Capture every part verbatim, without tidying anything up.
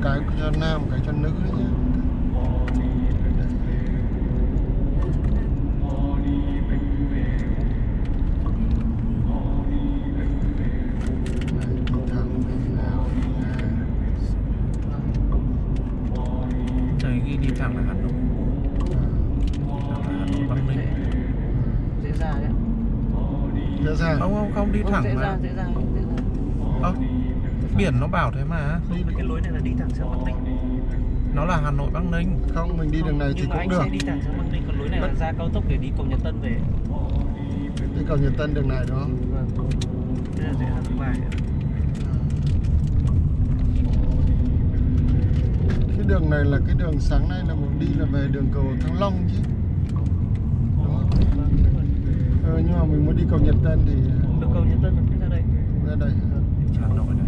cái cho nam, một cái cho nữ nhé. Đây ghi đi thẳng là Hà Nội. Hà Nội Bắc Ninh. Dễ ra đấy. Dễ ra. Không không không đi thẳng dễ mà. ra, dễ ra, dễ ra. Ơ, biển nó bảo thế mà. Không, cái lối này là đi thẳng sang Bắc Ninh. Nó là Hà Nội Bắc Ninh. Không, mình đi đường này thì nhưng mà cũng anh được. sẽ đi thẳng sang Bắc Ninh, còn lối này là ra cao tốc để đi cầu Nhật Tân về. Đi cầu Nhật Tân đường này đúng không? Vâng. Đây là dễ ra thứ bài. Cái đường này là cái đường sáng nay là mình đi là về đường cầu Thăng Long chứ, đúng không? Ờ, nhưng mà mình muốn đi cầu Nhật Tân thì Được cầu Nhật Tân là ra đây. ra đây. Hà Nội này.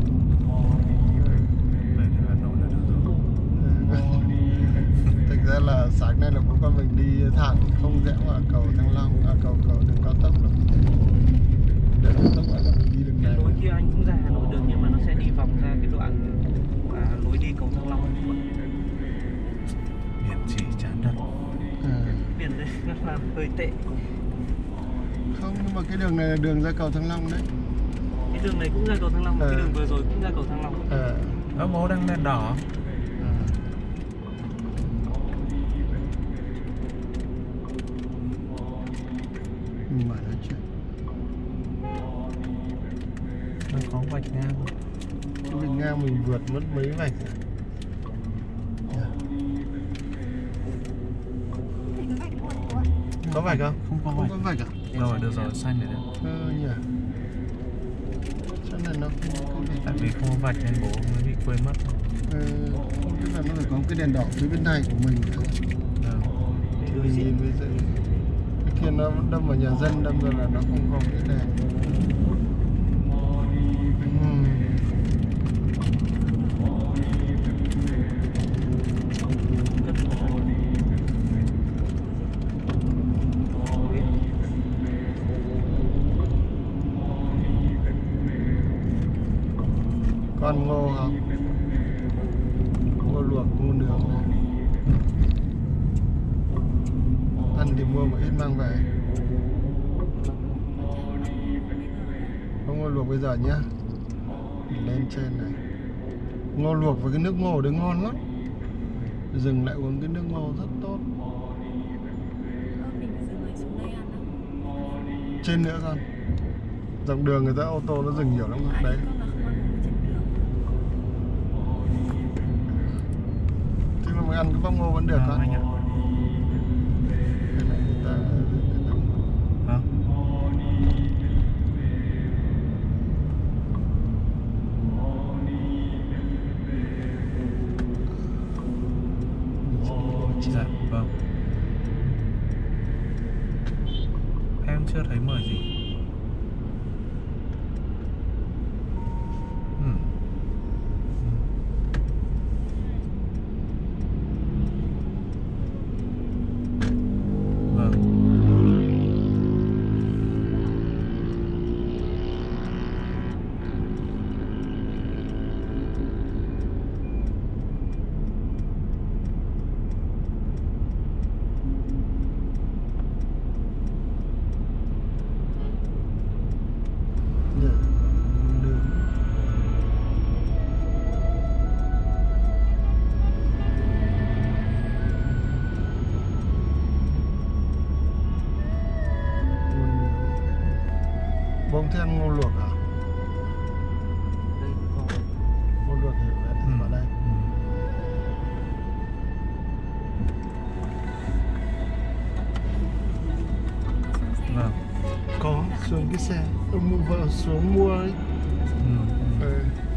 Về Hà Nội là được rồi. Thực ra là sáng nay là bố con mình đi thẳng, không rẽ vào cầu Thăng Long, à cầu cầu đường cao tốc đâu. Đường cao tốc là mình đi đường Cái này. lối kia anh cũng ra Hà Nội được, nhưng mà nó sẽ đi vòng ra cái đoạn à, lối đi cầu Thăng Long. Biển chỉ chán thật. À. Biển đây nó làm hơi tệ. Không, nhưng mà cái đường này là đường ra cầu Thăng Long đấy. Cái đường này cũng ra cầu Thăng Long, À. cái đường vừa rồi cũng ra cầu Thăng Long. À. Ơ bố đang đèn đỏ. Mình mở nói chuyện. Nó có vạch ngang. Cái vạch ngang mình vượt mất mấy vạch rồi. Có vạch không? Không có Không vạch. có vạch à? Rồi được rồi, xanh rồi đấy. Ờ nhỉ. Cho nên nó không có vạch. Tại vì không có vạch nên bố mới bị quên mất. Ờ, không, tức là nó phải có cái đèn đỏ phía bên này của mình nữa. Ờ. Thì mình nhìn với dễ. Cái kia nó đâm vào nhà dân, đâm ra là nó không có cái đèn. Ừm. Con ngô không? Ngô luộc, ngô nướng này. Ăn thì mua một ít mang về. Không, ngô luộc bây giờ nhá. Mình lên trên này. Ngô luộc với cái nước ngô đấy ngon lắm. Dừng lại uống cái nước ngô rất tốt. Trên nữa con. Dọc đường người ta ô tô nó dừng nhiều lắm đấy. Thế mà mình ăn cái bắp ngô vẫn được con. Anh ạ. Cái này người ta... Vâng. Dạ, vâng. Em chưa thấy mời gì. Ừ. Vâng. Bông thế ăn ngô luộc hả? Đây cũng có. Ngô luộc thì phải Ừ. vào đây. Vâng. Có, xuống cái xe. Ông mua vợ xuống mua ấy. Ừ. Ừ.